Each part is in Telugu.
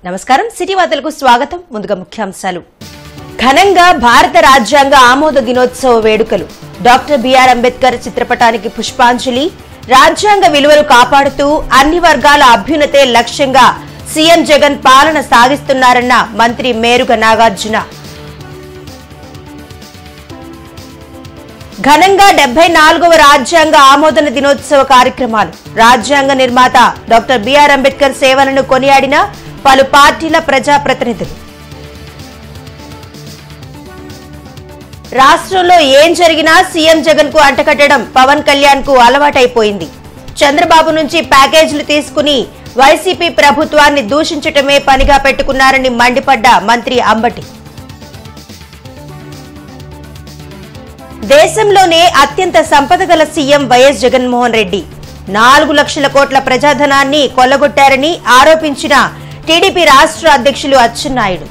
నమస్కారం సిటీ వార్తలకు స్వాగతం ముందుగా ముఖ్యాంశాలు ఘనంగా భారత రాజ్యాంగ ఆమోద దినోత్సవ వేడుకలు డాక్టర్ బిఆర్ అంబేద్కర్ చిత్రపటానికి పుష్పాంజలి రాజ్యాంగ విలువలు కాపాడుతూ అన్ని వర్గాల అభ్యున్నతే లక్ష్యంగా సీఎం జగన్ పాలన సాగిస్తున్నారన్న మంత్రి మేరుగ నాగార్జున ఘనంగా 74వ రాజ్యాంగ ఆమోదన దినోత్సవ కార్యక్రమాలు రాజ్యాంగ నిర్మాత డాక్టర్ బిఆర్ అంబేద్కర్ సేవలను కొనియాడిన పలు పార్టీల ప్రజాప్రతినిధులు రాష్ట్రంలో ఏం జరిగినా సీఎం జగన్ కు అంటకట్టడం పవన్ కళ్యాణ్ కు అలవాటైపోయింది చంద్రబాబు నుంచి ప్యాకేజీలు తీసుకుని వైసీపీ ప్రభుత్వాన్ని దూషించటమే పనిగా పెట్టుకున్నారని మండిపడ్డ మంత్రి అంబటి దేశంలోనే అత్యంత సంపద గల సీఎం వైఎస్ జగన్మోహన్ రెడ్డి 4 లక్షల కోట్ల ప్రజాధనాన్ని కొల్లగొట్టారని ఆరోపించిన టీడీపీ రాష్ట్ర అధ్యక్షులు అచ్చెన్నాయుడు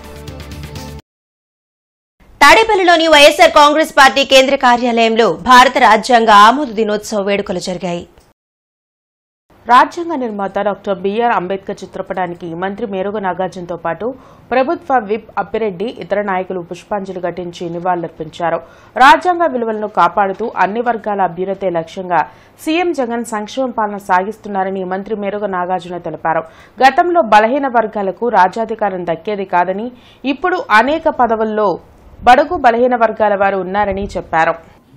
తాడేపల్లిలోని వైఎస్సార్ కాంగ్రెస్ పార్టీ కేంద్ర కార్యాలయంలో భారత రాజ్యాంగ ఆమోద దినోత్సవ వేడుకలు జరిగాయి రాజ్యాంగ నిర్మాత డాక్టర్ బిఆర్ అంబేద్కర్ చిత్రపటానికి మంత్రి మేరుగ నాగార్జునతో పాటు ప్రభుత్వ విప్ అప్పిరెడ్డి ఇతర నాయకులు పుష్పాంజలి ఘటించి నివాళులర్పించారు రాజ్యాంగ విలువలను కాపాడుతూ అన్ని వర్గాల అభ్యున్నతే లక్ష్యంగా సీఎం జగన్ సంక్షేమ పాలన సాగిస్తున్నారని మంత్రి మేరుగ నాగార్జున తెలిపారు గతంలో బలహీన వర్గాలకు రాజ్యాధికారం దక్కేది కాదని ఇప్పుడు అనేక పదవుల్లో బడుగు బలహీన వర్గాల వారు ఉన్నారని చెప్పారు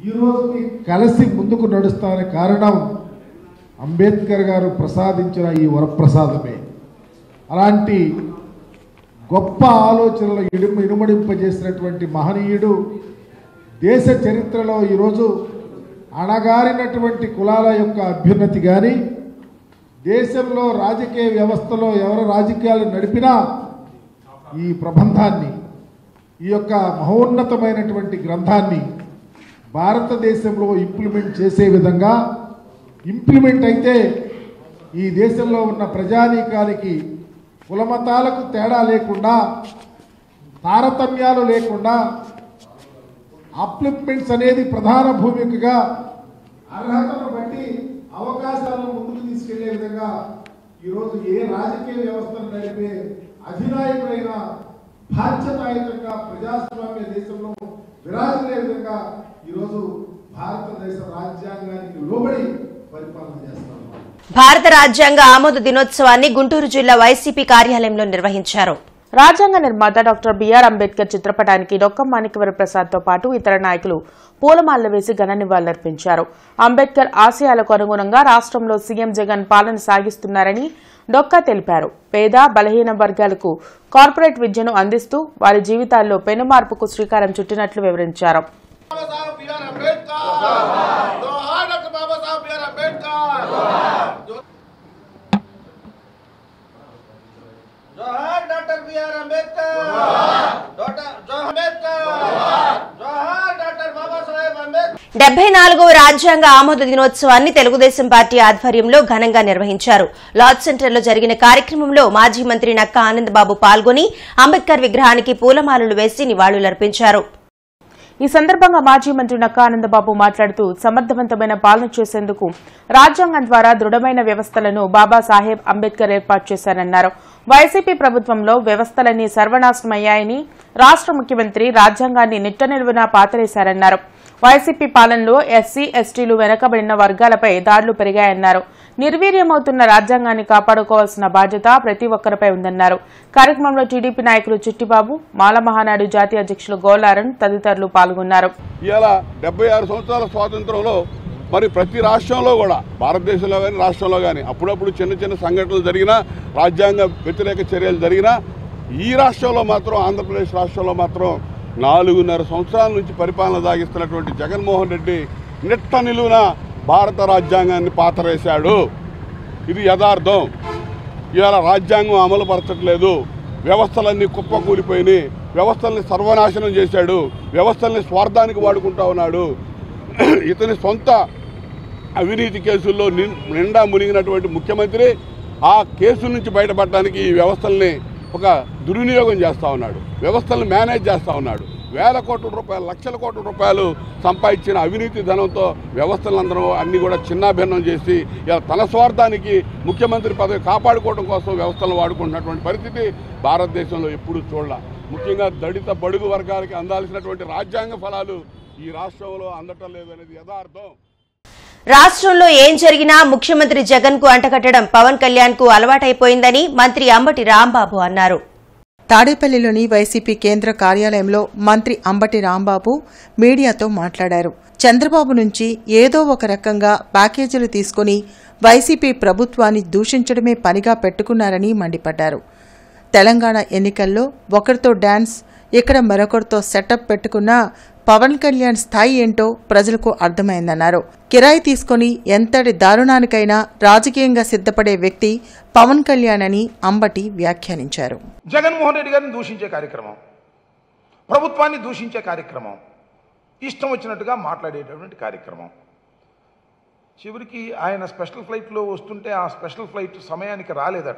అంబేద్కర్ గారు ప్రసాదించిన ఈ వరప్రసాదమే అలాంటి గొప్ప ఆలోచనలు ఇనుమడింపజేసినటువంటి మహనీయుడు దేశ చరిత్రలో ఈరోజు అణగారినటువంటి కులాల యొక్క అభ్యున్నతి కానీ దేశంలో రాజకీయ వ్యవస్థలో ఎవరు రాజకీయాలు నడిపినా ఈ ప్రబంధాన్ని ఈ యొక్క మహోన్నతమైనటువంటి గ్రంథాన్ని భారతదేశంలో ఇంప్లిమెంట్ చేసే విధంగా ఇంప్లిమెంట్ అయితే ఈ దేశంలో ఉన్న ప్రజానీకానికి కులమతాలకు తేడా లేకుండా తారతమ్యాలు లేకుండా అప్లిప్మెంట్స్ అనేది ప్రధాన భూమికగా అర్హతను బట్టి అవకాశాలను ముందుకు తీసుకెళ్లే విధంగా ఈరోజు ఏ రాజకీయ వ్యవస్థను నడిపే అధినాయకుడైన బాధ్యతాయుతంగా ప్రజాస్వామ్య దేశంలో విరాజిల్లే విధంగా ఈరోజు భారతదేశ రాజ్యాంగానికి లోబడి భారత రాజ్యాంగ ఆమోద దినోత్సవాన్ని గుంటూరు జిల్లా వైసీపీ కార్యాలయంలో నిర్వహించారు రాజ్యాంగ నిర్మాత డాక్టర్ బిఆర్ అంబేద్కర్ చిత్రపటానికి డొక్క మాణిక్యవర ప్రసాద్ తో పాటు ఇతర నాయకులు పూలమాలలు వేసి ఘన నివాళులర్పించారు అంబేద్కర్ ఆశయాలకు అనుగుణంగా రాష్ట్రంలో సీఎం జగన్ పాలన సాగిస్తున్నారని డొక్కా తెలిపారు పేద బలహీన వర్గాలకు కార్పొరేట్ విద్యను అందిస్తూ వారి జీవితాల్లో పెనుమార్పుకు శ్రీకారం చుట్టినట్లు వివరించారు doctor BR Ambedkar doctor Baba Saheb Ambedkar 74వ రాజ్యాంగ ఆమోద దినోత్సవాన్ని తెలుగుదేశం పార్టీ ఆధ్వర్యంలో ఘనంగా నిర్వహించారు లార్డ్ సెంటర్లో జరిగిన కార్యక్రమంలో మాజీ మంత్రి నక్కా ఆనందబాబు పాల్గొని అంబేద్కర్ విగ్రహానికి పూలమాలలు వేసి నివాళులర్పించారు ఈ సందర్భంగా మాజీ మంత్రి నక్కా ఆనందబాబు మాట్లాడుతూ సమర్థవంతమైన పాలన చేసేందుకు రాజ్యాంగం ద్వారా దృఢమైన వ్యవస్థలను బాబాసాహెబ్ అంబేద్కర్ ఏర్పాటు చేశారన్నారు వైసీపీ ప్రభుత్వంలో వ్యవస్థలన్నీ సర్వనాశనమయ్యాయని రాష్ట్ర ముఖ్యమంత్రి రాజ్యాంగాన్ని నిట్టనిలువునా పాతరేశారన్నారు వైసీపీ పాలనలో ఎస్సీ ఎస్టీలు వెనకబడిన వర్గాలపై దాడులు పెరిగాయన్నారు నిర్వీర్యమవుతున్న రాజ్యాంగాన్ని కాపాడుకోవాల్సిన బాధ్యత ప్రతి ఒక్కరిపై ఉందన్నారు కార్యక్రమంలో టీడీపీ నాయకులు చిట్టిబాబు మాల మహానాడు జాతీయ అధ్యక్షులు గోలారన్ తదితరులు పాల్గొన్నారు. ఇలా 76 సంవత్సరాల స్వాతంత్రంలో మరి ప్రతి రాష్ట్రంలో కూడా భారతదేశంలో కానీ రాష్ట్రంలో కానీ అప్పుడప్పుడు చిన్న చిన్న సంఘటనలు జరిగినా రాజ్యాంగ వ్యతిరేక చర్యలు జరిగినా ఈ రాష్ట్రంలో మాత్రం ఆంధ్రప్రదేశ్ రాష్ట్రంలో మాత్రం 4.5 సంవత్సరాల నుంచి పరిపాలన సాగిస్తున్నటువంటి జగన్మోహన్ రెడ్డి నిట్ట నిలువున భారత రాజ్యాంగాన్ని పాతరేశాడు. ఇది యథార్థం. ఇవాళ రాజ్యాంగం అమలు పరచట్లేదు. వ్యవస్థలన్నీ కుప్పకూలిపోయినాయి. వ్యవస్థల్ని సర్వనాశనం చేశాడు. వ్యవస్థల్ని స్వార్థానికి వాడుకుంటా ఉన్నాడు. ఇతని సొంత అవినీతి కేసుల్లో నిండా మునిగినటువంటి ముఖ్యమంత్రి ఆ కేసుల నుంచి బయటపడడానికి ఈ వ్యవస్థల్ని ఒక దుర్వినియోగం చేస్తూ ఉన్నాడు. వ్యవస్థలను మేనేజ్ చేస్తూ ఉన్నాడు. వేల కోట్ల రూపాయలు, లక్షల కోట్ల రూపాయలు సంపాదించిన అవినీతి ధనంతో వ్యవస్థలందరూ అన్నీ కూడా చిన్నాభిన్నం చేసి ఇలా తన స్వార్థానికి ముఖ్యమంత్రి పదవి కాపాడుకోవడం కోసం వ్యవస్థలను వాడుకుంటున్నటువంటి పరిస్థితి భారతదేశంలో ఎప్పుడూ చూడాల. ముఖ్యంగా దళిత బడుగు వర్గాలకి అందాల్సినటువంటి రాజ్యాంగ ఫలాలు ఈ రాష్ట్రంలో అందటం లేదనేది యథార్థం. రాష్ట్రంలో ఏం జరిగినా ముఖ్యమంత్రి జగన్ కు అంటగట్టడం పవన్ కళ్యాణ్ కు అలవాటైపోయిందని మంత్రి అంబటి రాంబాబు అన్నారు. తాడేపల్లిలోని వైసీపీ కేంద్ర కార్యాలయంలో మంత్రి అంబటి రాంబాబు మీడియాతో మాట్లాడారు. చంద్రబాబు నుంచి ఏదో ఒక రకంగా ప్యాకేజీలు తీసుకుని వైసీపీ ప్రభుత్వాన్ని దూషించడమే పనిగా పెట్టుకున్నారని మండిపడ్డారు. తెలంగాణ ఎన్నికల్లో ఒకరితో డాన్స్, ఇక్కడ మరొకరితో సెటప్ పెట్టుకున్న పవన్ కళ్యాణ్ స్థాయి ఏంటో ప్రజలకు అర్థమైందన్నారు. కిరాయి తీసుకుని ఎంతటి దారుణానికైనా రాజకీయంగా సిద్ధపడే వ్యక్తి పవన్ కళ్యాణ్ అని అంబటి వ్యాఖ్యానించారు. జగన్మోహన్ రెడ్డి గారిని దూషించే కార్యక్రమం, ప్రభుత్వాన్ని దూషించే కార్యక్రమం, ఇష్టం వచ్చినట్టుగా మాట్లాడేటటువంటి కార్యక్రమం. చివరికి ఆయన స్పెషల్ ఫ్లైట్లో వస్తుంటే ఆ స్పెషల్ ఫ్లైట్ సమయానికి రాలేదట.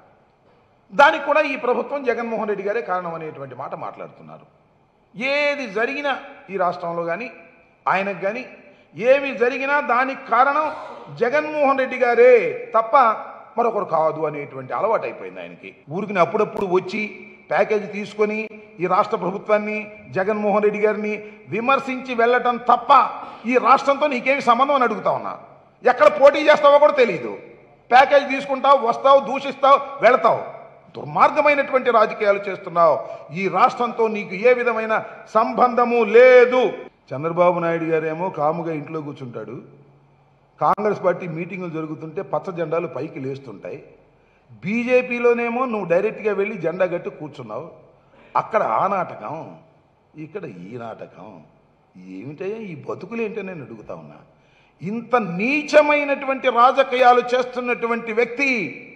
దానికి కూడా ఈ ప్రభుత్వం జగన్మోహన్ రెడ్డి గారే కారణం అనేటువంటి మాట మాట్లాడుతున్నారు. ఏది జరిగినా ఈ రాష్ట్రంలో కానీ ఆయనకు కానీ ఏమి జరిగినా దానికి కారణం జగన్మోహన్ రెడ్డి గారే తప్ప మరొకరు కాదు అనేటువంటి అలవాటు అయిపోయింది ఆయనకి. ఊరికి అప్పుడప్పుడు వచ్చి ప్యాకేజీ తీసుకొని ఈ రాష్ట్ర ప్రభుత్వాన్ని, జగన్మోహన్ రెడ్డి గారిని విమర్శించి వెళ్ళటం తప్ప ఈ రాష్ట్రంతో నీకేమి సంబంధం అని అడుగుతా ఉన్నా. ఎక్కడ పోటీ చేస్తావో కూడా తెలియదు. ప్యాకేజీ తీసుకుంటావు, వస్తావు, దూషిస్తావు, వెళతావు. దుర్మార్గమైనటువంటి రాజకీయాలు చేస్తున్నావు. ఈ రాష్ట్రంతో నీకు ఏ విధమైన సంబంధము లేదు. చంద్రబాబు నాయుడు గారేమో కాముగా ఇంట్లో కూర్చుంటాడు. కాంగ్రెస్ పార్టీ మీటింగులు జరుగుతుంటే పచ్చ జెండాలు పైకి లేస్తుంటాయి. బీజేపీలోనేమో నువ్వు డైరెక్ట్గా వెళ్ళి జెండా కట్టి కూర్చున్నావు. అక్కడ ఆ నాటకం, ఇక్కడ ఈ నాటకం. ఏమిటయ్యా ఈ బతుకులేంటో నేను అడుగుతా ఉన్నా. ఇంత నీచమైనటువంటి రాజకీయాలు చేస్తున్నటువంటి వ్యక్తి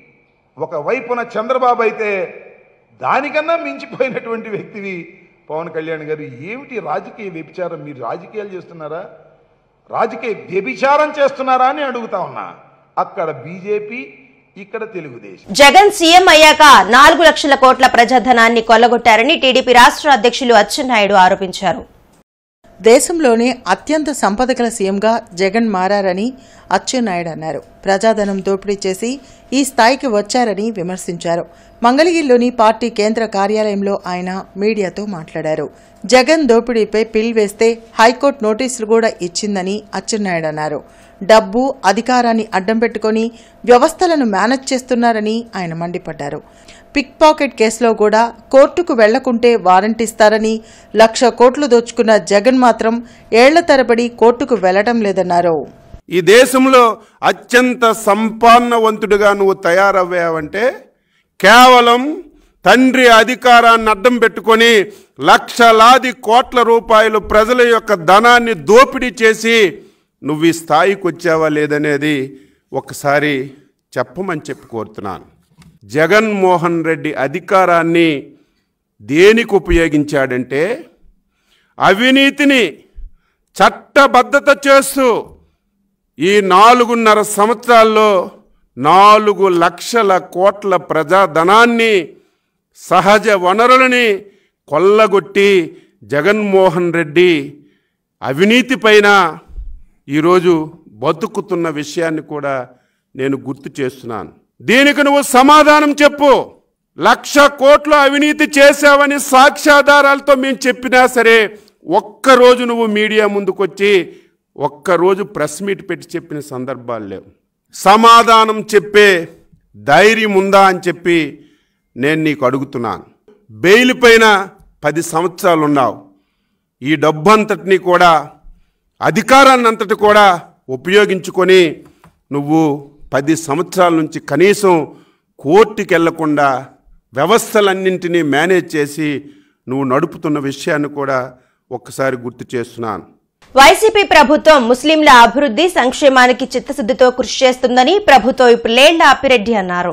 ఒకవైపున చంద్రబాబు అయితే దానికన్నా మించిపోయినటువంటి వ్యక్తివి పవన్ కళ్యాణ్ గారు. ఏమిటి రాజకీయ వ్యభిచారం? మీరు రాజకీయాలు చేస్తున్నారా, రాజకీయ వ్యభిచారం చేస్తున్నారా అని అడుగుతా ఉన్నా. అక్కడ బీజేపీ, ఇక్కడ తెలుగుదేశం. జగన్ సీఎం అయ్యాక 4 లక్షల కోట్ల ప్రజాధనాన్ని కొల్లగొట్టారని టీడీపీ రాష్ట్ర అధ్యక్షులు అచ్చెన్నాయుడు ఆరోపించారు. దేశంలోనే అత్యంత సంపద గల సీఎంగా జగన్ మారారని అచ్చెన్నాయుడు అన్నారు. ప్రజాధనం దోపిడీ చేసి ఈ స్థాయికి వచ్చారని విమర్శించారు. మంగళగిరిలోని పార్టీ కేంద్ర కార్యాలయంలో ఆయన మీడియాతో మాట్లాడారు. జగన్ దోపిడీపై పిల్ వేస్తే హైకోర్టు నోటీసులు కూడా ఇచ్చిందని అచ్చెన్నాయుడు అన్నారు. డబ్బు, అధికారాన్ని అడ్డం పెట్టుకుని వ్యవస్థలను మేనేజ్ చేస్తున్నారని ఆయన మండిపడ్డారు. పిక్ పాకెట్ కేసులో కూడా కోర్టుకు వెళ్లకుంటే వారెంట్ ఇస్తారని 1,00,000 కోట్లు దోచుకున్న జగన్ మాత్రం ఏళ్ల తరబడి కోర్టుకు వెళ్లడం లేదన్నారు. ఈ దేశంలో అత్యంత సంపన్నవంతుడిగా నువ్వు తయారవ్వావంటే కేవలం తండ్రి అధికారాన్ని అడ్డం పెట్టుకొని లక్షలాది కోట్ల రూపాయలు ప్రజల యొక్క ధనాన్ని దోపిడీ చేసి నువ్వు ఈ స్థాయికి వచ్చావా లేదనేది ఒకసారి చెప్పమని చెప్పి కోరుతున్నాను. జగన్మోహన్ రెడ్డి అధికారాన్ని దేనికి ఉపయోగించాడంటే అవినీతిని చట్టబద్ధత చేస్తూ ఈ 4.5 సంవత్సరాల్లో 4 లక్షల కోట్ల ప్రజాధనాన్ని, సహజ వనరులని కొల్లగొట్టి జగన్మోహన్ రెడ్డి అవినీతి పైన ఈరోజు బతుకుతున్న విషయాన్ని కూడా నేను గుర్తు చేస్తున్నాను. దీనికి నువ్వు సమాధానం చెప్పు. 1,00,000 కోట్లు అవినీతి చేశావని సాక్ష్యాధారాలతో మేము చెప్పినా సరే ఒక్కరోజు నువ్వు మీడియా ముందుకొచ్చి ఒక్కరోజు ప్రెస్ మీట్ పెట్టి చెప్పిన సందర్భాలు లేవు. సమాధానం చెప్పే ధైర్యం ఉందా అని చెప్పి నేను నీకు అడుగుతున్నాను. బెయిల్ పైన 10 సంవత్సరాలు ఉన్నావు. ఈ డబ్బంతటినీ కూడా, అధికారాన్నంతటి కూడా ఉపయోగించుకొని నువ్వు 10 సంవత్సరాల నుంచి కనీసం కోర్టుకి వెళ్లకుండా వ్యవస్థలన్నింటినీ మేనేజ్ చేసి నువ్వు నడుపుతున్న విషయాన్ని కూడా ఒక్కసారి గుర్తు చేస్తున్నాను. వైసీపీ ప్రభుత్వం ముస్లింల అభివృద్ధి, సంక్షేమానికి చిత్తశుద్దితో కృషి చేస్తుందని ప్రభుత్వ విప్ లేళ్ల అప్పిరెడ్డి అన్నారు.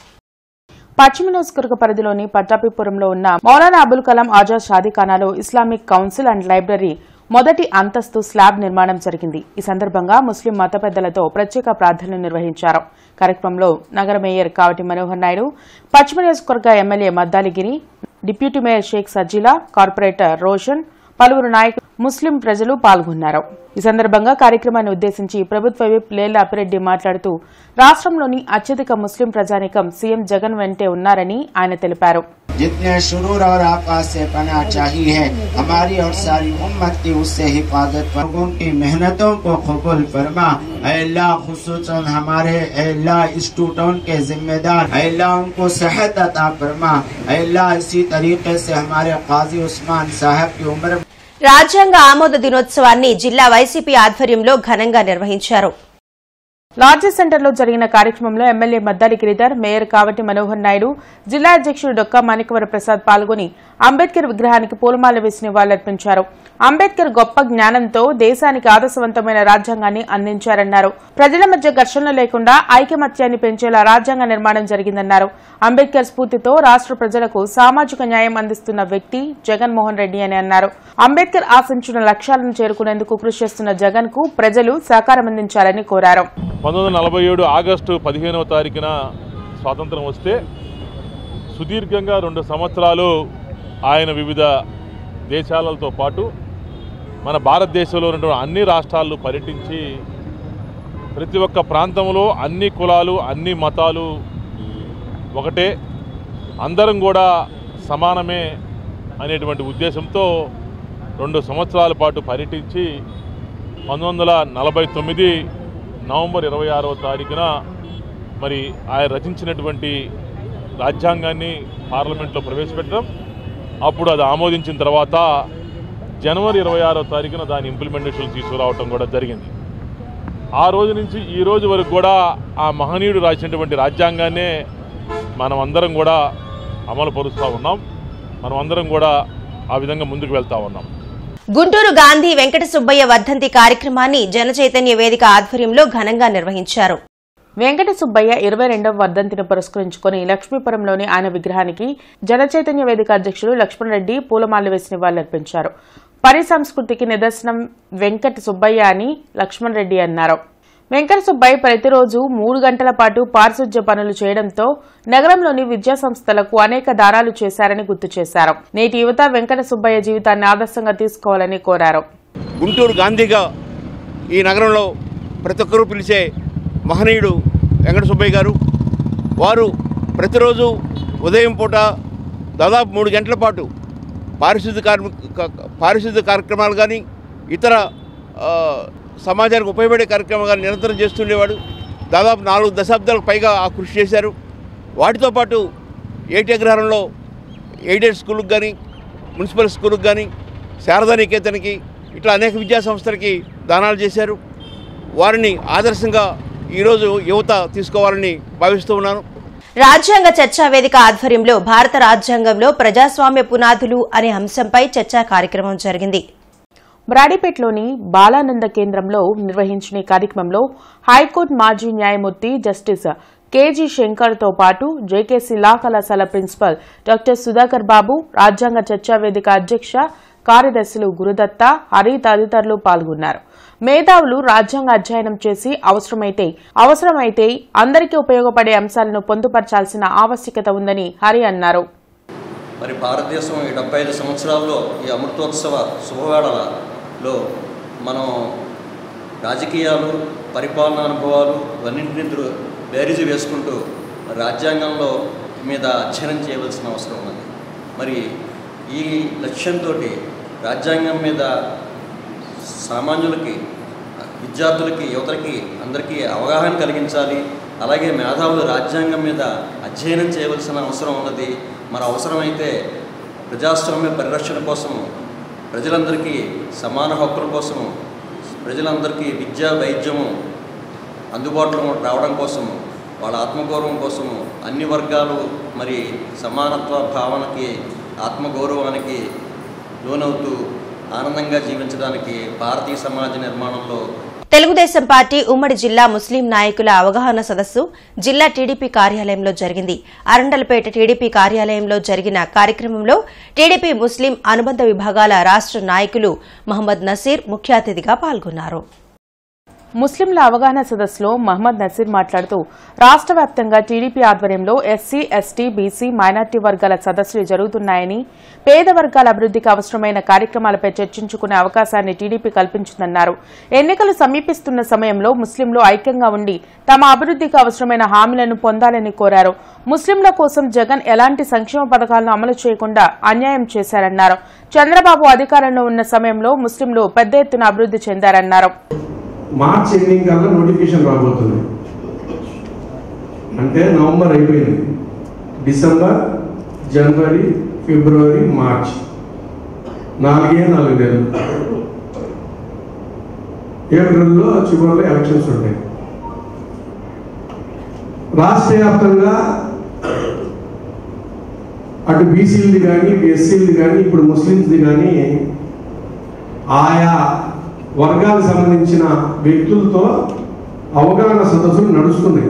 పశ్చిమ నియోజకవర్గ పరిధిలోని పట్టాభిపురంలో ఉన్న మౌలానా అబుల్ కలాం ఆజాద్ షాదీఖానాలో ఇస్లామిక్ కౌన్సిల్ అండ్ లైబ్రరీ మొదటి అంతస్తు స్లాబ్ నిర్మాణం జరిగింది. ఈ సందర్భంగా ముస్లిం మత పెద్దలతో ప్రత్యేక ప్రార్థనలు నిర్వహించారు. కార్యక్రమంలో నగర మేయర్ కావటి మనోహర్ నాయుడు, పశ్చిమ నియోజకవర్గ MLA Maddaligiri, deputy mayor Sheikh Sajjila, corporator Roshan, పలువురు నాయకులు ముస్లిం ప్రజలు పాల్గొన్నారు. ఈ సందర్భంగా కార్యక్రమాన్ని ఉద్దేశించి ప్రభుత్వ విప్ లేళ్ల అప్పిరెడ్డి మాట్లాడుతూ రాష్ట్రంలోని అత్యధిక ముస్లిం ప్రజానికం సీఎం జగన్ వెంటే ఉన్నారని ఆయన తెలిపారు. जितने शुरूर और आफात से पनाह चाहिए है, हमारी और सारी उम्मत की उससे हिफाजत, लोगों की मेहनतों को कबूल फरमा। अल्लाह खुसूसन हमारे अल्लाह स्टूडेंट के जिम्मेदार अल्लाह उनको सेहत अता फरमा। अल्लाह इसी तरीके से हमारे काजी उस्मान साहब की उम्र. రాజ్యాంగ ఆమోద దినోత్సవాన్ని జిల్లా వైసీపీ ఆధ్వర్యంలో ఘనంగా నిర్వహించారు. లాడ్జీ సెంటర్లో జరిగిన కార్యక్రమంలో ఎమ్మెల్యే మద్దాలి గిరిధర్, మేయర్ కావటి మనోహర్ నాయుడు, జిల్లా అధ్యక్షుడు డొక్కా మాణిక్యవర ప్రసాద్ పాల్గొని అంబేద్కర్ విగ్రహానికి పూలమాల వేసి నివాళులర్పించారు. అంబేద్కర్ గొప్ప జ్ఞానంతో దేశానికి ఆదర్శవంతమైన రాజ్యాంగాన్ని అందించారన్నారు. ప్రజల మధ్య ఘర్షణలు లేకుండా ఐకమత్యాన్ని పెంచేలా రాజ్యాంగ నిర్మాణం జరిగిందన్నారు. అంబేద్కర్ స్ఫూర్తితో రాష్ట్ర ప్రజలకు సామాజిక న్యాయం అందిస్తున్న వ్యక్తి జగన్మోహన్ రెడ్డి అని అన్నారు. అంబేద్కర్ ఆశించిన లక్ష్యాలను చేరుకునేందుకు కృషి చేస్తున్న జగన్ కు ప్రజలు సహకారం అందించాలని కోరారు. 1947 ఆగస్టు 15వ తారీఖున స్వాతంత్రం వస్తే సుదీర్ఘంగా 2 సంవత్సరాలు ఆయన వివిధ దేశాలతో పాటు మన భారతదేశంలో ఉన్నటువంటి అన్ని రాష్ట్రాల్లో పర్యటించి ప్రతి ఒక్క ప్రాంతంలో అన్ని కులాలు అన్ని మతాలు ఒకటే, అందరం కూడా సమానమే అనేటువంటి ఉద్దేశంతో 2 సంవత్సరాల పాటు పర్యటించి 1949 నవంబర్ 26వ తారీఖున మరి ఆయన రచించినటువంటి రాజ్యాంగాన్ని పార్లమెంట్లో ప్రవేశపెట్టడం, అప్పుడు అది ఆమోదించిన తర్వాత జనవరి 26వ తారీఖున దాని ఇంప్లిమెంటేషన్ తీసుకురావటం కూడా జరిగింది. ఆ రోజు నుంచి ఈ రోజు వరకు కూడా ఆ మహనీయుడు రాసినటువంటి రాజ్యాంగాన్నే మనం అందరం కూడా అమలు పరుస్తూ ఉన్నాం. మనం అందరం కూడా ఆ విధంగా ముందుకు వెళ్తా ఉన్నాం. గుంటూరు గాంధీ వెంకట సుబ్బయ్య వర్ధంతి కార్యక్రమాన్ని జనచైతన్య వేదిక ఆధ్వర్యంలో ఘనంగా నిర్వహించారు. వెంకట సుబ్బయ్య 22వ వర్ధంతిని పురస్కరించుకుని లక్ష్మీపురంలోని ఆయన విగ్రహానికి జనచైతన్య వేదిక అధ్యక్షుడు లక్ష్మణ్ రెడ్డి పూలమాలలు వేసి నివాళులర్పించారు. పరిసంస్కృతికి నిదర్శనం వెంకట సుబ్బయ్య అని లక్ష్మణ్ రెడ్డి అన్నారు. వెంకట సుబ్బయ్య ప్రతిరోజు 3 గంటల పాటు పారిశుధ్య పనులు చేయడంతో నగరంలోని విద్యా సంస్థలకు అనేక దానాలు చేశారని గుర్తు చేశారు. నేటి యువత వెంకట సుబ్బయ్య జీవితాన్ని ఆదర్శంగా తీసుకోవాలని కోరారు. గుంటూరు గాంధీగా ఈ నగరంలో ప్రతి ఒక్కరూ పిలిచే మహనీయుడు వెంకట సుబ్బయ్య గారు. వారు ప్రతిరోజు ఉదయం పూట దాదాపు 3 గంటల పాటు పారిశుద్ధ్య కార్యక్రమాలు కానీ ఇతర సమాజానికి ఉపయోగపడే కార్యక్రమాలు కానీ నిరంతరం చేస్తుండేవాడు. దాదాపు 4 దశాబ్దాలకు పైగా ఆ కృషి చేశారు. వాటితో పాటు ఏటి అగ్రహారంలో ఎయిడెడ్ స్కూళ్ళకి కానీ మున్సిపల్ స్కూళ్ళకి కానీ శారదా నికేతన్కి ఇట్లా అనేక విద్యా సంస్థలకి దానాలు చేశారు. వారిని ఆదర్శంగా ఈరోజు యువత తీసుకోవాలని భావిస్తూ ఉన్నాను. రాజ్యాంగ చర్చా వేదిక ఆధ్వర్యంలో భారత రాజ్యాంగంలో ప్రజాస్వామ్య పునాదులు అనే అంశంపై చర్చా కార్యక్రమం జరిగింది. బ్రాడీపేటలోని బాలానంద కేంద్రంలో నిర్వహించిన కార్యక్రమంలో హైకోర్టు మాజీ న్యాయమూర్తి జస్టిస్ కేజీ శంకర్తో పాటు జేకేసీ లా కళాశాల ప్రిన్సిపల్ డాక్టర్ సుధాకర్ బాబు, రాజ్యాంగ చర్చా వేదిక అధ్యక్ష కార్యదర్శులు గురుదత్త, హరి తదితరులు పాల్గొన్నారు. మేధావులు రాజ్యాంగ అధ్యయనం చేసి అవసరమైతే అందరికీ ఉపయోగపడే అంశాలను పొందుపరచాల్సిన ఆవశ్యకత ఉందని హరి అన్నారు. మరి భారతదేశం ఈ 75 సంవత్సరాల్లో ఈ అమృతోత్సవ శుభవేళలో మనం రాజకీయాలు, పరిపాలనా అనుభవాలు ఇవన్నింటినీ బేరీజు వేసుకుంటూ రాజ్యాంగంలో మీద అధ్యయనం చేయవలసిన అవసరం ఉన్నది. మరి ఈ లక్ష్యంతో రాజ్యాంగం మీద సామాన్యులకి, విద్యార్థులకి, యువతలకి అందరికీ అవగాహన కలిగించాలి. అలాగే మేధావులు రాజ్యాంగం మీద అధ్యయనం చేయవలసిన అవసరం ఉన్నది. మరి అవసరమైతే ప్రజాస్వామ్య పరిరక్షణ కోసము, ప్రజలందరికీ సమాన హక్కుల కోసము, ప్రజలందరికీ విద్యా వైద్యము అందుబాటులో రావడం కోసము, వాళ్ళ ఆత్మగౌరవం కోసము అన్ని వర్గాలు మరి సమానత్వ భావనకి, ఆత్మగౌరవానికి లోనవుతూ ఆనందంగా జీవించడానికి భారతీయ సమాజ నిర్మాణంలో తెలుగుదేశం పార్టీ ఉమ్మడి జిల్లా ముస్లిం నాయకుల అవగాహన సదస్సు జిల్లా టీడీపీ కార్యాలయంలో జరిగింది. అరండలపేట టీడీపీ కార్యాలయంలో జరిగిన కార్యక్రమంలో టీడీపీ ముస్లిం అనుబంధ విభాగాల రాష్ట్ర నాయకులు మహమ్మద్ నసీర్ ముఖ్య అతిథిగా పాల్గొన్నారు. ముస్లింల అవగాహన సదస్సులో మహమ్మద్ నసీర్ మాట్లాడుతూ రాష్ట్ర వ్యాప్తంగా టీడీపీ ఆధ్వర్యంలో ఎస్సీ, ఎస్టీ, బీసీ, మైనార్టీ వర్గాల సదస్సులు జరుగుతున్నాయని, పేద వర్గాల అభివృద్ధికి అవసరమైన కార్యక్రమాలపై చర్చించుకునే అవకాశాన్ని టీడీపీ కల్పించిందన్నారు. ఎన్నికలు సమీపిస్తున్న సమయంలో ముస్లింలు ఐక్యంగా ఉండి తమ అభివృద్ధికి అవసరమైన హామీలను పొందాలని కోరారు. ముస్లింల కోసం జగన్ ఎలాంటి సంక్షేమ పథకాలను అమలు చేయకుండా అన్యాయం చేశారన్నారు. చంద్రబాబు అధికారంలో ఉన్న సమయంలో ముస్లింలు పెద్ద ఎత్తున అభివృద్ధి చెందారన్నారు. మార్చ్ ఎండింగ్ కల్లా నోటిఫికేషన్ రాబోతుంది. అంటే నవంబర్ అయిపోయింది, డిసెంబర్, జనవరి, ఫిబ్రవరి, మార్చ్ 4 నెలలు. ఏప్రిల్లో చివరిలో ఎలక్షన్స్ ఉంటాయి. రాష్ట్ర వ్యాప్తంగా అటు బీసీలది కానీ, ఎస్సీలది కానీ, ఇప్పుడు ముస్లింస్ది కానీ ఆయా వర్గాలకు సంబంధించిన వ్యక్తులతో అవగాహన సదస్సులు నడుస్తున్నాయి.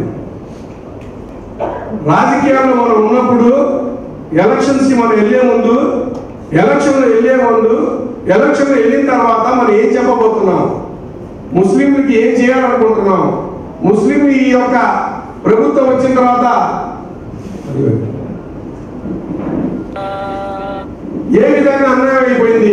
రాజకీయాల్లో మనం ఉన్నప్పుడు ఎలక్షన్స్కి మనం వెళ్లే ముందు, ఎలక్షన్ వెళ్ళిన తర్వాత మనం ఏం చెప్పబోతున్నాం, ముస్లింలకి ఏం చేయాలనుకుంటున్నాం, ముస్లిం ఈ యొక్క ప్రభుత్వం వచ్చిన తర్వాత ఏ విధంగా అన్యాయం అయిపోయింది,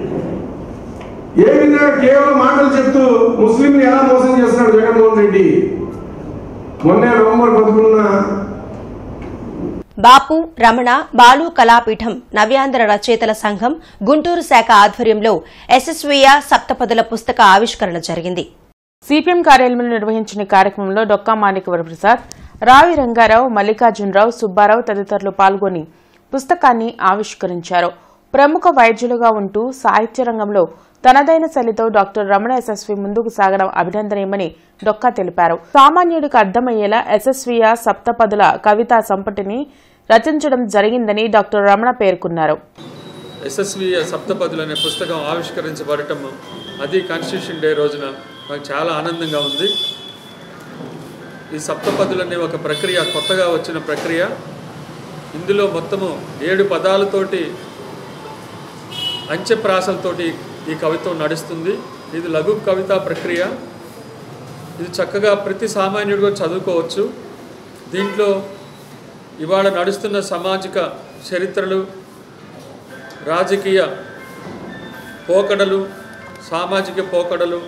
ఏ విధంగా కేవలం మాటలు చెప్తూ ముస్లింని ఎలా మోసం చేస్తున్నాడు జగన్మోహన్ రెడ్డి. మొన్నే నవంబర్ 11న బాపు, రమణ, బాలు కళాపీఠం, నవ్యాంధ్ర రచయితల సంఘం గుంటూరు శాఖ ఆధ్వర్యంలో ఎస్ఎస్వీయ సప్తపదుల పుస్తక ఆవిష్కరణ జరిగింది. సిపిఎం కార్యాలయంలో నిర్వహించిన కార్యక్రమంలో డొక్కా మాణిక్యవరప్రసాద్, రావి రంగారావు, మల్లికార్జునరావు, సుబ్బారావు తదితరులు పాల్గొని పుస్తకాన్ని ఆవిష్కరించారు. ప్రముఖ వైద్యులుగా ఉంటూ సాహిత్య రంగంలో తనదైన శైలితో డాక్టర్ రమణ ఎస్ఎస్వి ముందుకు సాగడం అభినందనీయమని డొక్కా తెలిపారు. సామాన్యుడికి అర్థమయ్యేలా ఎస్ఎస్వీయ సప్తపదుల కవితా సంపుటిని రచించడం జరిగిందని డాక్టర్ రమణ పేర్కొన్నారు. ఎస్ఎస్వీయ సప్తపదులు అనే పుస్తకం ఆవిష్కరించబడటం అది కాన్స్టిట్యూషన్ డే రోజున నాకు చాలా ఆనందంగా ఉంది. ఈ సప్తపదులు అనే ఒక ప్రక్రియ, కొత్తగా వచ్చిన ప్రక్రియ. ఇందులో మొత్తము 7 పదాలతోటి, అంచెప్రాసలతోటి ఈ కవిత్వం నడుస్తుంది. ఇది లఘు కవితా ప్రక్రియ. ఇది చక్కగా ప్రతి సామాన్యుడిగా చదువుకోవచ్చు. దీంట్లో ఇవాళ నడుస్తున్న సామాజిక చరిత్రలు, రాజకీయ పోకడలు, సామాజిక పోకడలు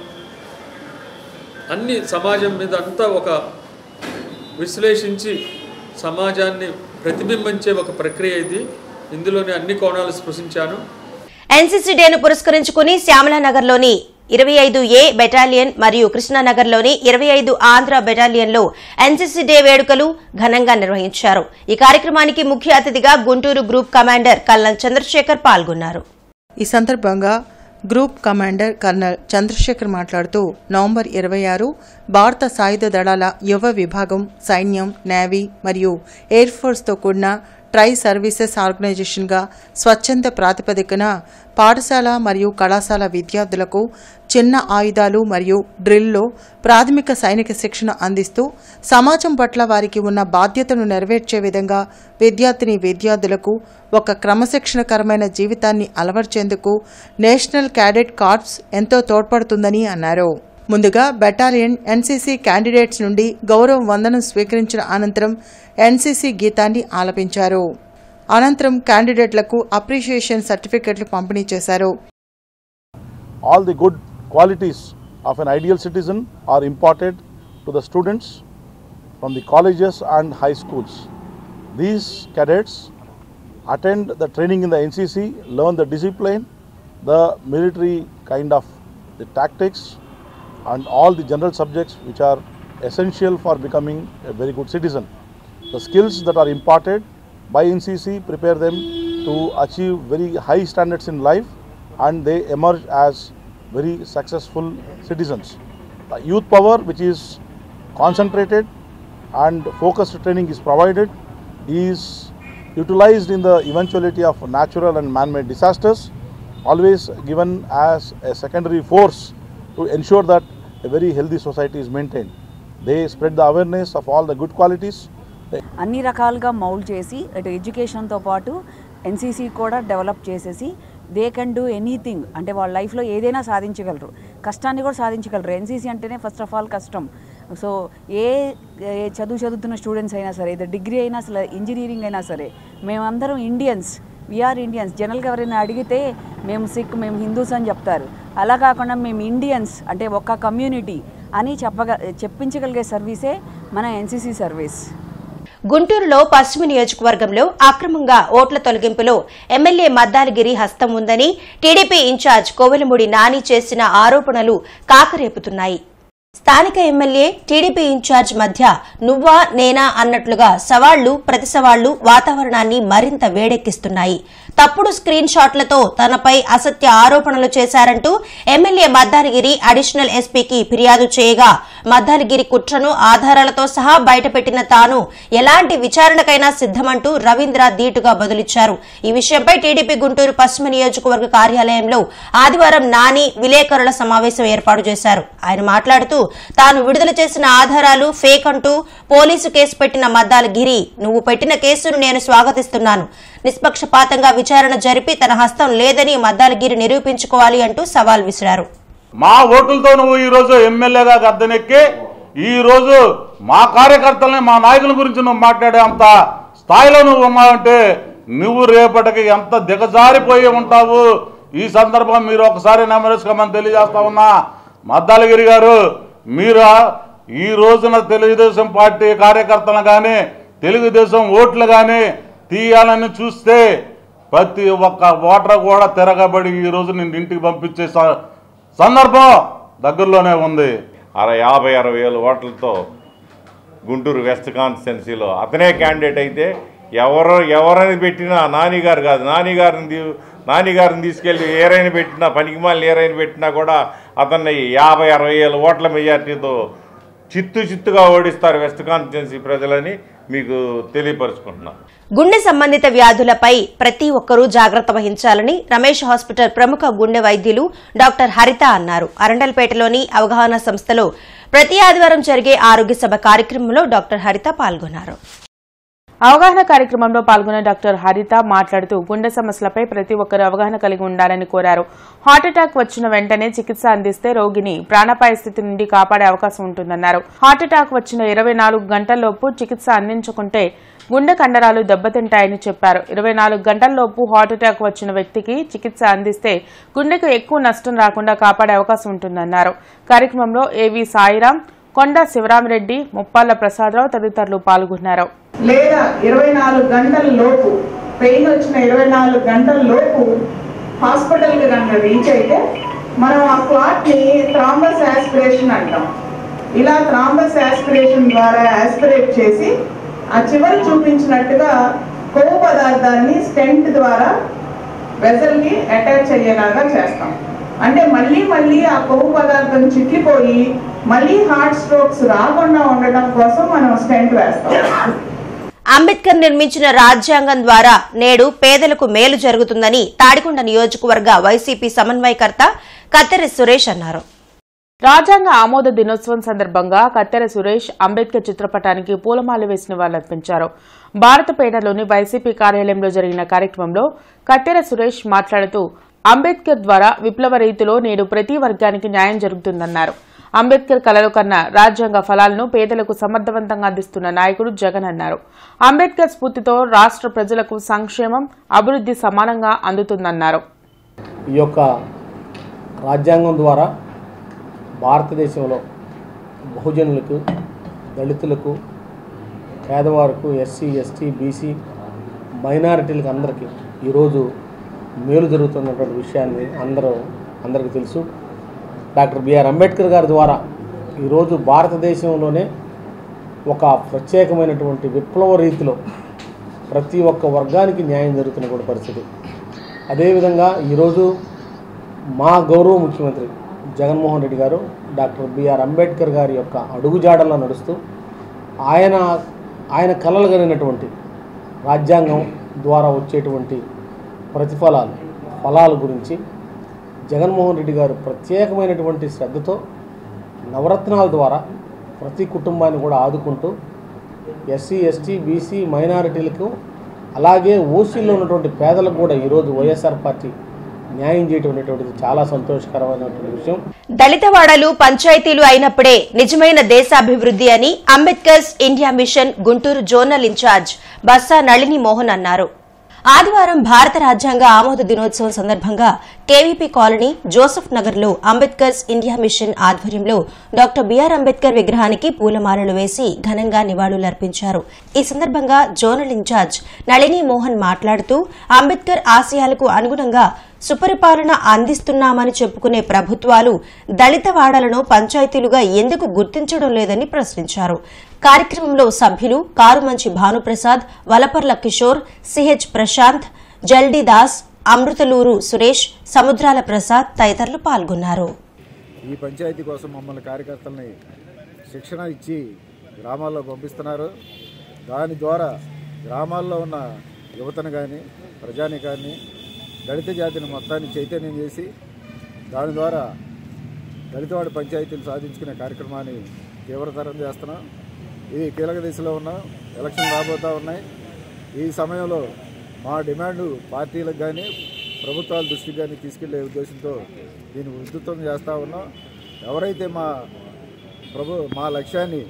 అన్ని సమాజం మీద అంతా ఒక విశ్లేషించి సమాజాన్ని ప్రతిబింబించే ఒక ప్రక్రియ ఇది. ఇందులోనే అన్ని కోణాలు స్పృశించాను. ఎన్సీసీ డేను పురస్కరించుకుని శ్యామలానగర్లోని 25A బెటాలియన్ మరియు కృష్ణానగర్లోని 25 ఆంధ్ర బెటాలియన్లో ఎన్సీసీ డే వేడుకలు ఘనంగా నిర్వహించారు. ఈ కార్యక్రమానికి ముఖ్య అతిథిగా Guntur group commander colonel Chandrasekhar పాల్గొన్నారు. ఈ సందర్భంగా గ్రూప్ కమాండర్ కర్నల్ చంద్రశేఖర్ మాట్లాడుతూ నవంబర్ 26 భారత సాయుధ దళాల యువ విభాగం, సైన్యం, నేవీ మరియు ఎయిర్ ఫోర్స్తో కూడిన ట్రై సర్వీసెస్ ఆర్గనైజేషన్గా స్వచ్ఛంద ప్రాతిపదికన పాఠశాల మరియు కళాశాల విద్యార్థులకు చిన్న ఆయుధాలు మరియు డ్రిల్లో ప్రాథమిక సైనిక శిక్షణ అందిస్తూ సమాజం పట్ల వారికి ఉన్న బాధ్యతను నెరవేర్చే విధంగా విద్యార్థులకు ఒక క్రమశిక్షణకరమైన జీవితాన్ని అలవర్చేందుకు నేషనల్ క్యాడెట్ కార్ప్స్ ఎంతో తోడ్పడుతుందని అన్నారు. ముందుగా బెటాలియన్ ఎన్సీసీ క్యాండిడేట్స్ నుండి గౌరవ వందనం స్వీకరించిన అనంతరం ఎన్సీసీ గీతాన్ని ఆలపించారు. అనంతరం క్యాండిడేట్లకు అప్రిషియేషన్ సర్టిఫికెట్లు పంపిణీ చేశారు. All the good qualities of an ideal citizen are imparted to the students from the colleges and high schools. These cadets attend the training in the NCC, learn the discipline, the military kind of the tactics and all the general subjects which are essential for becoming a very good citizen. The skills that are imparted by NCC prepare them to achieve very high standards in life and they emerge as very successful citizens. The youth power which is concentrated and focused training is provided is utilized in the eventuality of natural and man-made disasters, always given as a secondary force to ensure that a very healthy society is maintained. They spread the awareness of all the good qualities. అన్ని రకాలుగా మౌల్డ్ చేసి అటు ఎడ్యుకేషన్తో పాటు ఎన్సీసీ కూడా డెవలప్ చేసేసి దే కెన్ డూ ఎనీథింగ్. అంటే వాళ్ళ లైఫ్లో ఏదైనా సాధించగలరు, కష్టాన్ని కూడా సాధించగలరు. ఎన్సీసీ అంటేనే ఫస్ట్ ఆఫ్ ఆల్ కష్టం. సో ఏ చదువుతున్న స్టూడెంట్స్ అయినా సరే, ఇది డిగ్రీ అయినా అసలు ఇంజనీరింగ్ అయినా సరే, మేమందరం ఇండియన్స్, వీఆర్ ఇండియన్స్. జనరల్గా ఎవరైనా అడిగితే మేము సిక్, మేము హిందూస్ అని చెప్తారు. అలా కాకుండా మేము ఇండియన్స్ అంటే ఒక కమ్యూనిటీ అని చెప్పించగలిగే సర్వీసే మన ఎన్సీసీ సర్వీస్. గుంటూరులో పశ్చిమ నియోజకవర్గంలో అక్రమంగా ఓట్ల తొలగింపులో ఎమ్మెల్యే మద్దాలగిరి హస్తం ఉందని టీడీపీ ఇన్ఛార్జ్ కోవెలమూడి నాని చేసిన ఆరోపణలు కాకరేపుతున్నాయి. స్థానిక ఎమ్మెల్యే టీడీపీ ఇన్ఛార్జ్ మధ్య నువ్వా నేనా అన్నట్లుగా సవాళ్లు ప్రతి సవాళ్లు వాతావరణాన్ని మరింత వేడెక్కిస్తున్నాయి. తప్పుడు స్క్రీన్ షాట్లతో తనపై అసత్య ఆరోపణలు చేశారంటూ ఎమ్మెల్యే మద్దాలగిరి అడిషనల్ ఎస్పీకి ఫిర్యాదు చేయగా మద్దాలగిరి కుట్రను ఆధారాలతో సహా బయటపెట్టిన తాను ఎలాంటి విచారణకైనా సిద్దమంటూ రవీంద్ర ధీటుగా బదులిచ్చారు. ఈ విషయంపై టీడీపీ గుంటూరు పశ్చిమ నియోజకవర్గ కార్యాలయంలో ఆదివారం నాని విలేకరుల సమావేశం ఏర్పాటు చేశారు. ఆయన మాట్లాడుతూ తాను విడుదల చేసిన ఆధారాలు ఫేక్ అంటూ పోలీసు కేసు పెట్టిన మద్దాలగిరి, నువ్వు పెట్టిన కేసును నేను స్వాగతిస్తున్నాను. నిష్పక్షపాతంగా విచారణ జరిపి తన హస్తం లేదని మద్దాలగిరి నిరూపించుకోవాలి అంటూ సవాల్ విసిరారు. మా ఓట్లతో నువ్వు ఈ రోజు ఎమ్మెల్యేగా గద్దెనెక్కి ఈ రోజు మా కార్యకర్తల్ని, మా నాయకుల గురించి నువ్వు మాట్లాడే అంత స్థాయిలో నువ్వు ఉన్నావంటే నువ్వు రేపటికి ఎంత దిగజారిపోయి ఉంటావు. ఈ సందర్భంగా మీరు ఒకసారి నెమరేసుకోమని తెలియజేస్తా ఉన్నా. మద్దాలగిరి గారు, మీరు ఈ రోజున తెలుగుదేశం పార్టీ కార్యకర్తలను కానీ తెలుగుదేశం ఓట్లు కానీ తీయాలని చూస్తే ప్రతి ఒక్క ఓటర్ కూడా తిరగబడి ఈ రోజు నేను ఇంటికి పంపించే సందర్భం దగ్గరలోనే ఉంది. 50,000 ఓట్లతో గుంటూరు వెస్ట్ కాన్స్టిట్యున్సీలో అతనే క్యాండిడేట్ అయితే ఎవరైనా పెట్టినా నానిగారు కాదు, నానిగారిని తీసుకెళ్ళి ఏరైనా పెట్టినా, పనికిమాలిన ఏరైనా పెట్టినా కూడా అతన్ని 50,000-60,000 ఓట్ల మెజార్టీతో చిత్తుగా ఓడిస్తారు వెస్ట్ కాన్స్టిట్యున్సీ ప్రజలని మీకు తెలియపరుచుకుంటున్నాను. గుండె సంబంధిత వ్యాధులపై ప్రతి ఒక్కరూ జాగ్రత్త వహించాలని రమేష్ హాస్పిటల్ ప్రముఖ గుండె వైద్యులు డాక్టర్ హరిత అన్నారు. అరండల్పేటలోని అవగాహన సంస్థలో ప్రతి ఆదివారం జరిగే ఆరోగ్య సభ కార్యక్రమంలో డాక్టర్ హరిత పాల్గొన్నారు. అవగాహన కార్యక్రమంలో పాల్గొన్న డాక్టర్ హరిత మాట్లాడుతూ గుండె సమస్యలపై ప్రతి ఒక్కరూ అవగాహన కలిగి ఉండాలని కోరారు. హార్ట్అటాక్ వచ్చిన వెంటనే చికిత్స అందిస్తే రోగిని ప్రాణాపాయ స్థితి నుండి కాపాడే అవకాశం ఉంటుందన్నారు. హార్ట్అటాక్ వచ్చిన 24 గంటల్లోపు చికిత్స అందించుకుంటే గుండె కండరాలు దెబ్బతింటాయని చెప్పారు. 24 గంటల్లోపు హార్ట్అటాక్ వచ్చిన వ్యక్తికి చికిత్స అందిస్తే గుండెకు ఎక్కువ నష్టం రాకుండా కాపాడే అవకాశం ఉంటుందన్నారు. కార్యక్రమంలో ఏవి సాయిరాం, కొండ శివరామిరెడ్డి, ముప్పాళ్ల ప్రసాదరావు తదితరులు పాల్గొన్నారు. లేదా 24 గంటల లోపు పెయిన్ వచ్చిన 24 గంటల లోపు హాస్పిటల్కి కనుక రీచ్ అయితే మనం ఆ క్లాట్ని థ్రాంబస్ యాస్పిరేషన్ అంటాం. ఇలా థ్రాంబస్ యాస్పిరేషన్ ద్వారా యాస్పిరేట్ చేసి ఆ చివరి చూపించినట్టుగా కొవ్వు పదార్థాన్ని స్టెంట్ ద్వారా వెజల్కి అటాచ్ అయ్యేలాగా చేస్తాం. అంటే మళ్ళీ ఆ కొవ్వు పదార్థం చిట్లిపోయి మళ్ళీ హార్ట్ స్ట్రోక్స్ రాకుండా ఉండటం కోసం మనం స్టెంట్ వేస్తాం. అంబేద్కర్ నిర్మించిన రాజ్యాంగం ద్వారా నేడు పేదలకు మేలు జరుగుతుందని తాడికొండ నియోజకవర్గ వైసీపీ సమన్వయకర్త కత్తెర సురేష్ అన్నారు. రాజ్యాంగ ఆమోద దినోత్సవం సందర్భంగా కత్తెర సురేష్ అంబేద్కర్ చిత్రపటానికి పూలమాల వేసిన వాళ్లర్పించారు. భారతపేటలోని వైసీపీ కార్యాలయంలో జరిగిన కార్యక్రమంలో కత్తెర సురేష్ మాట్లాడుతూ అంబేద్కర్ ద్వారా విప్లవ రీతిలో నేడు ప్రతి వర్గానికి న్యాయం జరుగుతుందన్నారు. అంబేద్కర్ కలలు కన్న రాజ్యాంగ ఫలాలను పేదలకు సమర్థవంతంగా అందిస్తున్న నాయకుడు జగన్ అన్నారు. అంబేద్కర్ స్ఫూర్తితో రాష్ట్ర ప్రజలకు సంక్షేమం, అభివృద్ధి సమానంగా అందుతుందన్నారు. ఈ యొక్క రాజ్యాంగం ద్వారా భారతదేశంలో బహుజనులకు, దళితులకు, పేదవారికి, ఎస్సీ, ఎస్టీ, బీసీ, మైనారిటీలకు అందరికీ ఈరోజు మేలు జరుగుతున్నటువంటి విషయాన్ని అందరికీ తెలుసు. డాక్టర్ బిఆర్ అంబేద్కర్ గారి ద్వారా ఈరోజు భారతదేశంలోనే ఒక ప్రత్యేకమైనటువంటి విప్లవ రీతిలో ప్రతి ఒక్క వర్గానికి న్యాయం జరుగుతున్న పరిస్థితి. అదేవిధంగా ఈరోజు మా గౌరవ ముఖ్యమంత్రి జగన్మోహన్ రెడ్డి గారు డాక్టర్ బిఆర్ అంబేద్కర్ గారి యొక్క అడుగుజాడల్లో నడుస్తూ ఆయన కలలు కలిగినటువంటి రాజ్యాంగం ద్వారా వచ్చేటువంటి ఫలాల గురించి జగన్మోహన్ రెడ్డి గారు ప్రత్యేకమైనటువంటి శ్రద్ధతో నవరత్నాల ద్వారా ప్రతి కుటుంబాన్ని కూడా ఆదుకుంటూ ఎస్సీ, ఎస్టీ, బీసీ, మైనారిటీలకు అలాగే ఓసీలో ఉన్నటువంటి పేదలకు కూడా ఈరోజు వైఎస్ఆర్ పార్టీ న్యాయం చేయటం అనేటువంటిది చాలా సంతోషకరమైనటువంటి విషయం. దళితవాడలు పంచాయతీలు అయినప్పుడే నిజమైన దేశాభివృద్ధి అని Ambedkar's India mission Guntur zonal incharge Bassa Nalini Mohan అన్నారు. ఆదివారం భారత రాజ్యాంగ ఆమోద దినోత్సవం సందర్భంగా కేవీపీ కాలనీ జోసెఫ్ నగర్ లో అంబేద్కర్స్ ఇండియా మిషన్ ఆధ్వర్యంలో డాక్టర్ బిఆర్ అంబేద్కర్ విగ్రహానికి పూలమాలలు వేసి ఘనంగా నివాళులర్పించారు. ఈ సందర్భంగా జోనల్ ఇన్ఛార్జ్ నళిని మోహన్ మాట్లాడుతూ అంబేద్కర్ ఆశయాలకు అనుగుణంగా సుపరిపాలన అందిస్తున్నామని చెప్పుకునే ప్రభుత్వాలు దళితవాడలను పంచాయతీలుగా ఎందుకు గుర్తించడం లేదని ప్రశ్నించారు. కార్యక్రమంలో సభ్యులు కారుమంచి భానుప్రసాద్, వలపర్ల కిషోర్, సిహెచ్ ప్రశాంత్, జల్డీ దాస్, అమృతలూరు సురేష్, సముద్రాల ప్రసాద్ తదితరులు పాల్గొన్నారు. ఈ పంచాయతీ కోసం మమ్మల్ని కార్యకర్తల్ని శిక్షణ ఇచ్చి గ్రామాల్లో పంపిస్తున్నారు. దాని ద్వారా గ్రామాల్లో ఉన్న యువతను కానీ ప్రజానికాన్ని దళిత జాతిని మొత్తాన్ని చైతన్యం చేసి దాని ద్వారా దళితవాడ పంచాయతీలు సాధించుకునే కార్యక్రమాన్ని తీవ్రతరం చేస్తున్నాం. ఇది కీలక దిశలో ఉన్నాం. ఎలక్షన్ రాబోతూ ఉన్నాయి. ఈ సమయంలో మా డిమాండ్ పార్టీలకు కానీ ప్రభుత్వాల దృష్టికి కానీ తీసుకెళ్లే ఉద్దేశంతో దీన్ని ఉధృతం చేస్తూ ఉన్నాం. ఎవరైతే మా లక్ష్యాన్ని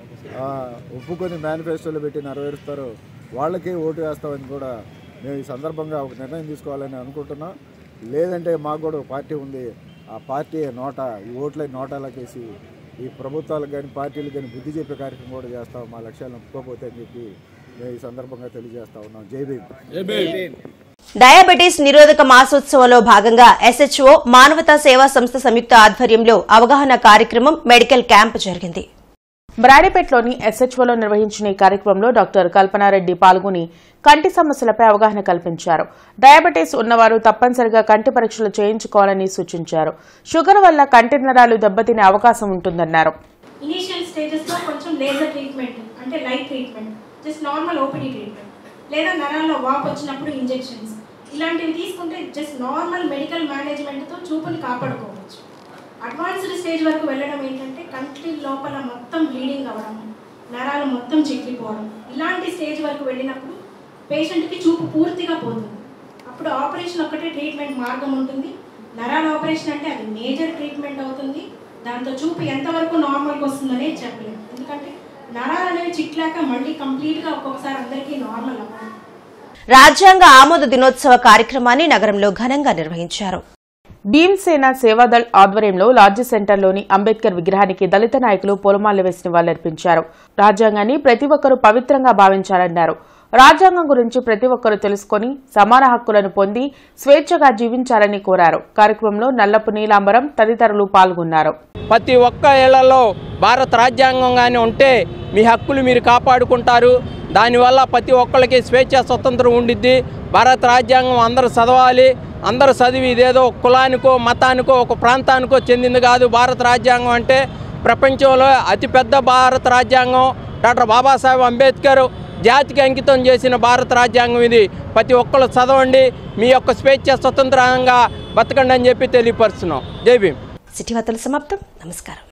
ఒప్పుకొని మేనిఫెస్టోలో పెట్టి నెరవేరుస్తారో వాళ్ళకే ఓటు వేస్తామని కూడా మేము ఈ సందర్భంగా ఒక నిర్ణయం తీసుకోవాలని అనుకుంటున్నాం. లేదంటే మాకు కూడా పార్టీ ఉంది. ఆ పార్టీ ఈ ఓట్లని నోటాలకేసి ఈ ప్రభుత్వాలకు కానీ పార్టీలకు కానీ బుద్ధి చెప్పే కార్యక్రమం కూడా చేస్తాం. మా లక్ష్యాలను ఒప్పుకోకపోతే అని చెప్పి మేము ఈ సందర్భంగా తెలియజేస్తా ఉన్నాం. జై భీమ్. డయాబెటీస్ నిరోధక మాసోత్సవంలో భాగంగా ఎస్హెచ్ఓ మానవతా సేవా సంస్థ సంయుక్త ఆధ్వర్యంలో అవగాహన కార్యక్రమం మెడికల్ క్యాంప్ జరిగింది. బ్రాడీపేటలోని ఎస్హెచ్ఓలో నిర్వహించిన ఈ కార్యక్రమంలో డాక్టర్ కల్పనారెడ్డి పాల్గొని కంటి సమస్యలపై అవగాహన కల్పించారు. డయాబెటీస్ ఉన్నవారు తప్పనిసరిగా కంటి పరీక్షలు చేయించుకోవాలని సూచించారు. షుగర్ వల్ల కంటి నరాలు దెబ్బతినే అవకాశం ఉంటుందన్నారు. ఇనిషియల్ స్టేజెస్ లో కొంచెం లేజర్ ట్రీట్మెంట్ అంటే light treatment, just normal OPD treatment, లేదా నరాల్లో వాపు వచ్చినప్పుడు ఇంజెక్షన్స్, ఇలాంటివి తీసుకుంటే జస్ట్ నార్మల్ మెడికల్ మేనేజ్మెంట్తో చూపుని కాపాడుకోవచ్చు. అడ్వాన్స్డ్ స్టేజ్ వరకు వెళ్ళడం ఏంటంటే కంటి లోపల మొత్తం బ్లీడింగ్ అవ్వడం, నరాలు మొత్తం చిక్కిపోవడం, ఇలాంటి స్టేజ్ వరకు వెళ్ళినప్పుడు పేషెంట్కి చూపు పూర్తిగా పోతుంది. అప్పుడు ఆపరేషన్ ఒక్కటే ట్రీట్మెంట్ మార్గం ఉంటుంది. నరాల ఆపరేషన్ అంటే అది మేజర్ ట్రీట్మెంట్ అవుతుంది. దాంతో చూపు ఎంతవరకు నార్మల్గా వస్తుందనే చెప్పలేము. ఎందుకంటే నరాలు అనేవి చిట్లాక మళ్ళీ కంప్లీట్గా ఒక్కొక్కసారి అందరికీ నార్మల్ అవ్వాలి. రాజ్యాంగ ఆమోద దినోత్సవ కార్యక్రమాన్ని నగరంలో ఘనంగా నిర్వహించారు. భీమ్సేన సేవాదళ్ ఆధ్వర్యంలో లాడ్జి సెంటర్లోని అంబేద్కర్ విగ్రహానికి దళిత నాయకులు పూలమాలలు వేసి నివాళులర్పించారు. రాజ్యాంగాన్ని ప్రతి ఒక్కరూ పవిత్రంగా భావించాలన్నారు. రాజ్యాంగం గురించి ప్రతి ఒక్కరూ తెలుసుకుని సమాన హక్కులను పొంది స్వేచ్ఛగా జీవించాలని కోరారు. కార్యక్రమంలో నల్లపు నీలాంబరం తదితరులు పాల్గొన్నారు. ప్రతి ఒక్క ఏళ్లలో భారత రాజ్యాంగం కానీ ఉంటే మీ హక్కులు మీరు కాపాడుకుంటారు. దానివల్ల ప్రతి ఒక్కరికి స్వేచ్ఛ స్వతంత్రం ఉండిద్ది. భారత రాజ్యాంగం అందరూ చదవాలి. అందరూ చదివి ఇదేదో కులానికో మతానికో ఒక ప్రాంతానికో చెందింది కాదు. భారత రాజ్యాంగం అంటే ప్రపంచంలో అతిపెద్ద భారత రాజ్యాంగం. డాక్టర్ బాబాసాహెబ్ అంబేద్కర్ జాతికి అంకితం చేసిన భారత రాజ్యాంగం ఇది. ప్రతి ఒక్కరు చదవండి, మీ యొక్క స్వేచ్ఛ స్వతంత్రంగా బతకండి అని చెప్పి తెలియపరుస్తున్నాం. జై భీమ్. సిటీ వార్తలు సమాప్తం. నమస్కారం.